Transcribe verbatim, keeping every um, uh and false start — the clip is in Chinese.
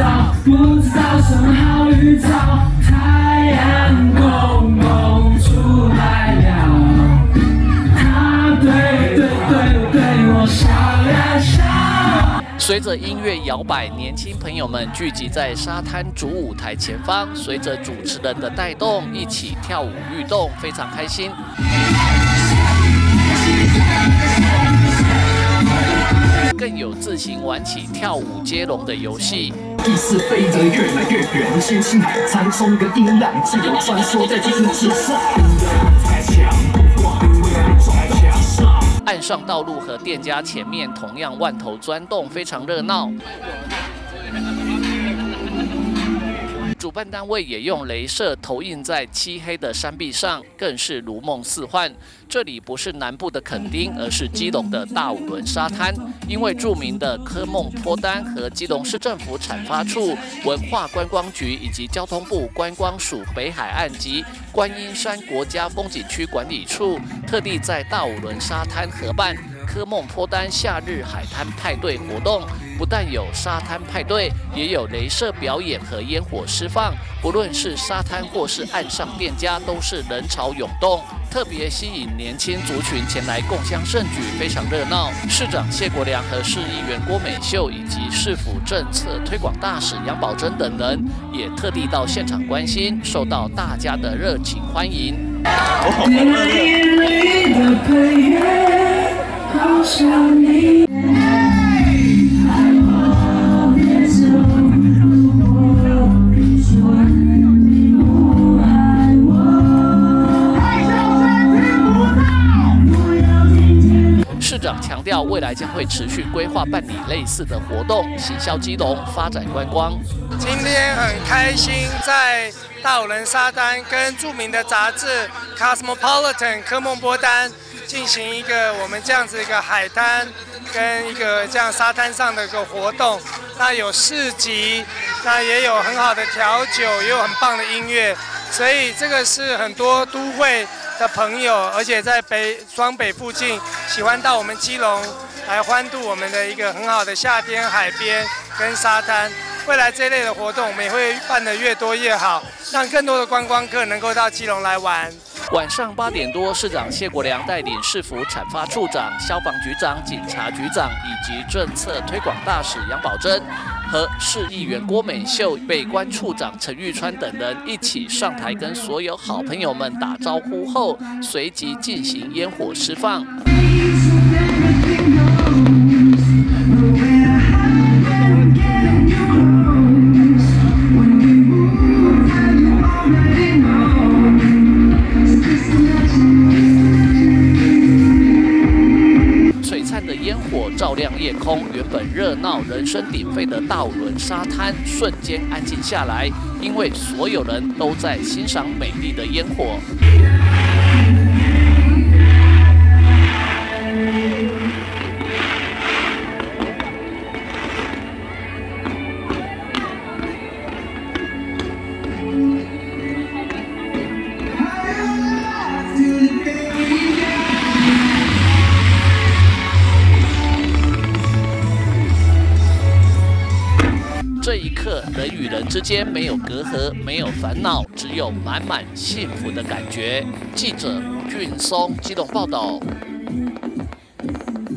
道，不知道什么好预兆。太阳公公出来了，他对对对对我笑呀笑。随着音乐摇摆，年轻朋友们聚集在沙滩主舞台前方，随着主持人的带动，一起跳舞律动，非常开心。更有自行玩起跳舞接龙的游戏。意识飞得越来越远，掀起苍松跟音浪，自由穿梭在天之上。岸上道路和店家前面同样万头钻动，非常热闹。主办单位也用雷射投映在漆黑的山壁上，更是如梦似幻。这里不是南部的垦丁，而是基隆的大武仑沙滩。因为著名的科梦坡丹和基隆市政府产发处、文化观光局以及交通部观光署北海岸及观音山国家风景区管理处，特地在大武仑沙滩合办科梦坡丹夏日海滩派对活动。不但有沙滩派对，也有雷射表演和烟火释放。不论是沙滩或是岸上店家，都是人潮涌动，特别吸引年轻族群前来共襄盛举，非常热闹。市长谢国良和市议员郭美秀以及市府政策推广大使杨宝珍等人，也特地到现场关心，受到大家的热情欢迎。市长强调，未来将会持续规划办理类似的活动，行销基隆，发展观光。 今天很开心，在大武仑沙滩跟著名的杂志《Cosmopolitan》科梦波丹进行一个我们这样子一个海滩跟一个这样沙滩上的一个活动。那有市集，那也有很好的调酒，也有很棒的音乐，所以这个是很多都会的朋友，而且在北双北附近喜欢到我们基隆来欢度我们的一个很好的夏天海边跟沙滩。未来这一类的活动，我们也会办得越多越好，让更多的观光客能够到基隆来玩。 晚上八点多，市长谢国良带领市府产发处长、消防局长、警察局长以及政策推广大使杨宝珍和市议员郭美秀、北关处长陈玉川等人一起上台，跟所有好朋友们打招呼后，随即进行烟火释放。璀璨的烟火照亮夜空，原本热闹、人声鼎沸的大武仑沙滩瞬间安静下来，因为所有人都在欣赏美丽的烟火。这一刻，人与人之间没有隔阂，没有烦恼，只有满满幸福的感觉。记者吴俊松基隆报道。